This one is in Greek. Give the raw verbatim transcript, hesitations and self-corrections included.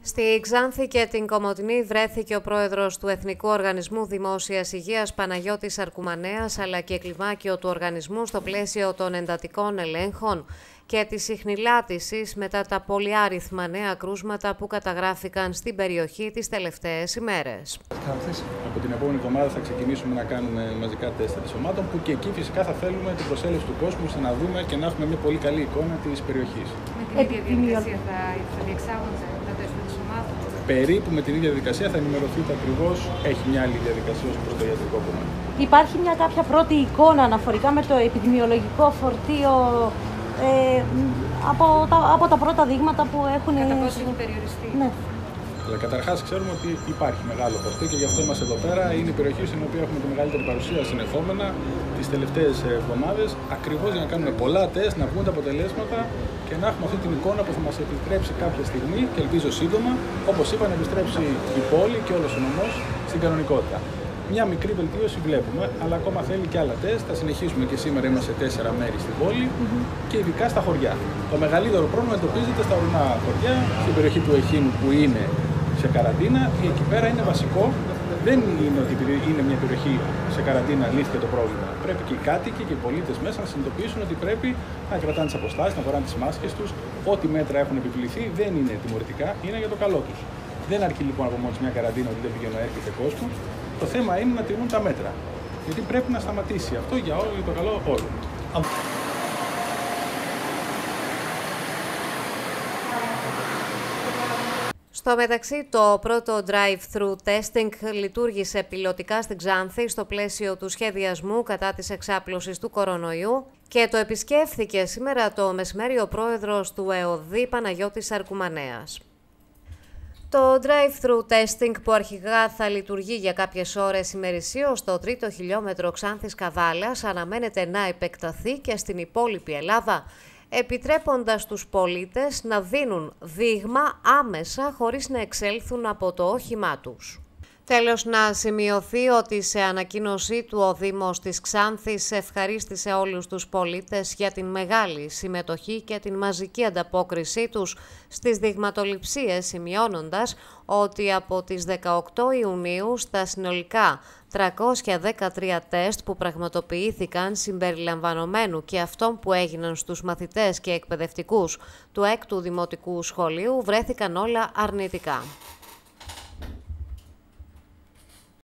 Στη Ξάνθη και την Κομοτηνή βρέθηκε ο πρόεδρος του Εθνικού Οργανισμού Δημόσιας Υγείας Παναγιώτης Αρκουμανέας, αλλά και κλιμάκιο του οργανισμού στο πλαίσιο των εντατικών ελέγχων και της ιχνηλάτησης μετά τα πολυάριθμα νέα κρούσματα που καταγράφηκαν στην περιοχή τις τελευταίες ημέρες. Από την επόμενη εβδομάδα θα ξεκινήσουμε να κάνουμε μαζικά τεστ αντισωμάτων, που και εκεί φυσικά θα θέλουμε την προσέλευση του κόσμου ώστε να δούμε και να έχουμε μια πολύ καλή εικόνα της περιοχής. Με την ίδια διαδικασία θα, θα διεξάγονται τα τεστ αντισωμάτων? Περίπου με την ίδια διαδικασία θα ενημερωθείτε ακριβώς. Έχει μια άλλη διαδικασία ως προς το ιατρικό κομμάτι. Υπάρχει μια κάποια πρώτη εικόνα αναφορικά με το επιδημιολογικό φορτίο ε, από, τα, από τα πρώτα δείγματα που έχουν... Κατά πόσο έχει περιοριστεί? Ναι. Αλλά καταρχάς ξέρουμε ότι υπάρχει μεγάλο φορτίο και γι' αυτό είμαστε εδώ πέρα. Είναι η περιοχή στην οποία έχουμε τη μεγαλύτερη παρουσία συνεχόμενα τις τελευταίες εβδομάδες, ακριβώς για να κάνουμε πολλά τεστ, να βγουν τα αποτελέσματα και να έχουμε αυτή την εικόνα που θα μας επιτρέψει κάποια στιγμή, και ελπίζω σύντομα, όπως είπα, να επιστρέψει η πόλη και όλος ο νομός στην κανονικότητα. Μια μικρή βελτίωση βλέπουμε, αλλά ακόμα θέλει και άλλα τεστ. Θα συνεχίσουμε και σήμερα, είμαστε σε τέσσερα μέρη στην πόλη mm-hmm. και ειδικά στα χωριά. Το μεγαλύτερο πρόβλημα εντοπίζεται στα ορεινά χωριά, στην περιοχή του Εχίνου που είναι σε καραντίνα. Εκεί πέρα είναι βασικό, δεν είναι ότι επειδή είναι μια περιοχή σε καραντίνα λύθηκε το πρόβλημα. Πρέπει και οι κάτοικοι και οι πολίτες μέσα να συνειδητοποιήσουν ότι πρέπει να κρατάνε τις αποστάσεις, να φοράνε τις μάσκες τους. Ό,τι μέτρα έχουν επιβληθεί δεν είναι τιμωρητικά, είναι για το καλό τους. Δεν αρκεί λοιπόν από μόνη μια καραντίνα ότι δεν πηγαίνει να έρχεται κόσμο. Το θέμα είναι να τηρούν τα μέτρα. Γιατί πρέπει να σταματήσει αυτό για όλο, για το καλό όλων. Στο μεταξύ, το πρώτο drive-thru testing λειτουργήσε πιλωτικά στην Ξάνθη στο πλαίσιο του σχεδιασμού κατά της εξάπλωσης του κορονοϊού και το επισκέφθηκε σήμερα το μεσημέρι ο πρόεδρος του ΕΟΔΗ Παναγιώτης Αρκουμανέας. Το drive-thru testing, που αρχικά θα λειτουργεί για κάποιες ώρες ημερησίως στο τρίτο χιλιόμετρο Ξάνθης Καβάλας, αναμένεται να επεκταθεί και στην υπόλοιπη Ελλάδα, επιτρέποντας τους πολίτες να δίνουν δείγμα άμεσα χωρίς να εξέλθουν από το όχημά τους. Τέλος, να σημειωθεί ότι σε ανακοίνωσή του ο Δήμος της Ξάνθης ευχαρίστησε όλους τους πολίτες για την μεγάλη συμμετοχή και την μαζική ανταπόκρισή τους στις δειγματοληψίες, σημειώνοντας ότι από τις δεκαοκτώ Ιουνίου στα συνολικά τριακόσια δεκατρία τεστ που πραγματοποιήθηκαν συμπεριλαμβανομένου και αυτών που έγιναν στους μαθητές και εκπαιδευτικούς του έκτου Δημοτικού Σχολείου βρέθηκαν όλα αρνητικά.